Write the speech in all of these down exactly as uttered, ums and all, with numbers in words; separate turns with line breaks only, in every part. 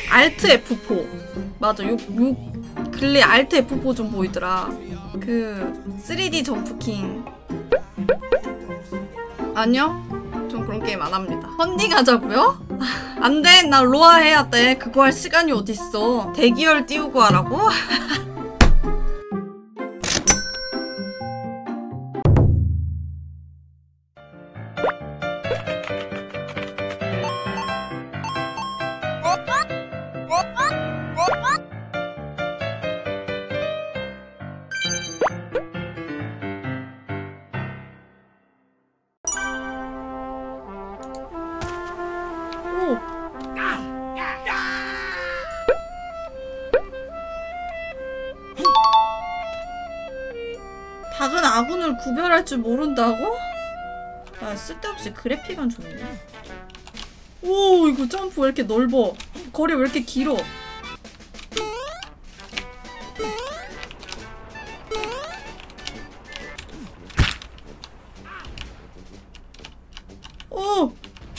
알트 에프 사. 맞아. 요, 요 근래 알트 에프 사 좀 보이더라. 그 쓰리디 점프킹. 아니요? 전 그런 게임 안 합니다. 펀딩 하자고요? 안 돼. 나 로아 해야 돼. 그거 할 시간이 어딨어. 대기열 띄우고 하라고? 닭은 아군을 구별할 줄 모른다고? 아, 쓸데없이 그래픽은 좋네. 오, 이거 점프 왜 이렇게 넓어? 거리 왜 이렇게 길어? 오!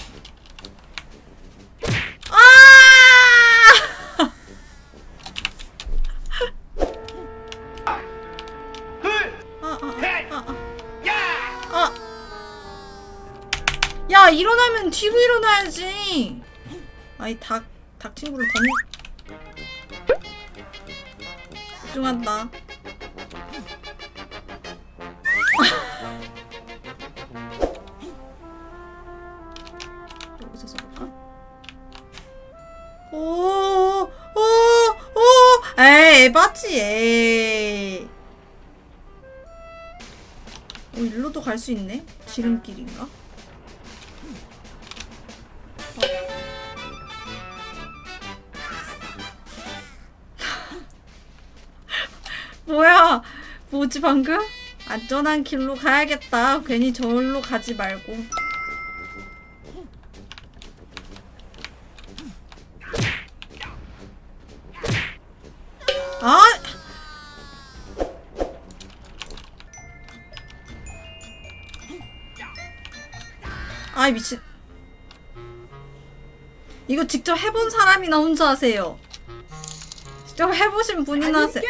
야, 일어나면 뒤로 일어나야지. 아이 닭, 닭 친구를 더 집중한다. 여기서 써볼까? 오, 오, 오, 에이, 에바지, 에이. 어, 일로도 갈 수 있네? 지름길인가? 뭐야? 뭐지 방금? 안전한 길로 가야겠다. 괜히 저울로 가지 말고. 아! 아이 미친. 이거 직접 해본 사람이나 혼자 하세요. 직접 해보신 분이나 하세요.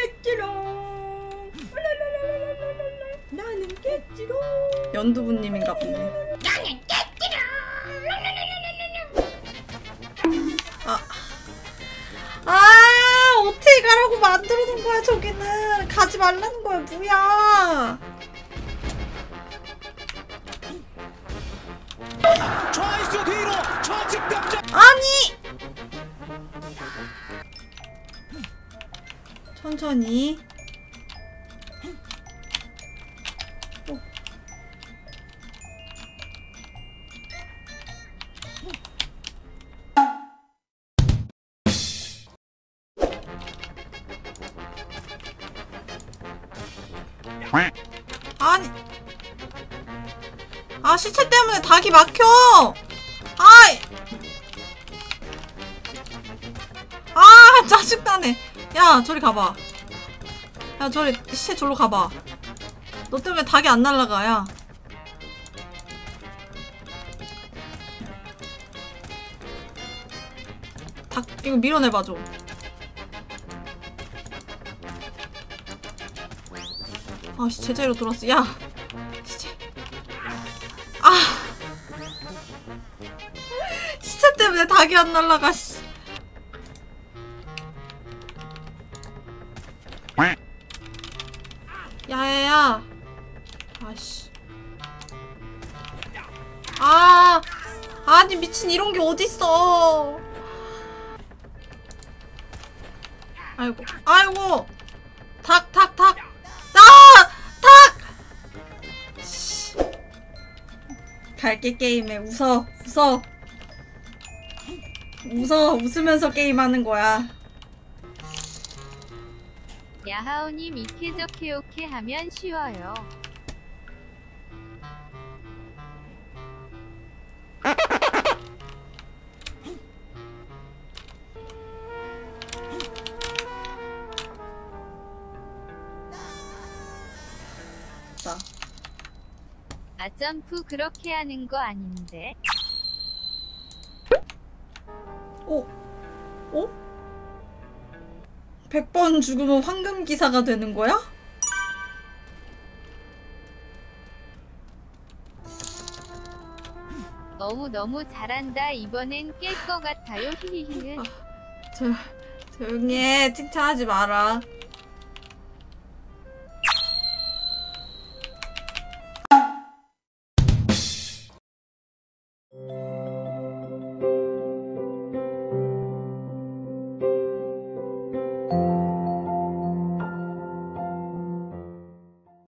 나는 깼지롱. 연두부님인가 본데. 나는 깼지롱. 아, 아 어떻게 가라고 만들어놓은 거야 저기는. 가지 말라는 거야 뭐야. 아니. 천천히. 어. 아니. 아 시체 때문에 닭이 막혀. 아이. 아 짜증나네. 야 저리 가봐. 야 저리 시체 절로 가봐. 너 때문에 닭이 안 날라가. 야 닭 이거 밀어내봐 좀. 아 시체 제로 돌았어. 야 시체. 아 시체 때문에 닭이 안 날라가. 씨. 야야야. 아씨. 아 아니 미친 이런 게 어딨어. 아이고 아이고. 닭 닭 닭. 아 닭. 씨. 갈게 게임에 웃어 웃어 웃어. 웃으면서 게임하는 거야.
야하오님 이케저케오케 하면 쉬워요. 아 점프 그렇게 하는 거 아닌데.
오, 오? 백 번 죽으면 황금기사가 되는 거야?
너무너무 잘한다. 이번엔 깰 것 같아요. 히히히는.
저, 조용히 해. 칭찬하지 마라.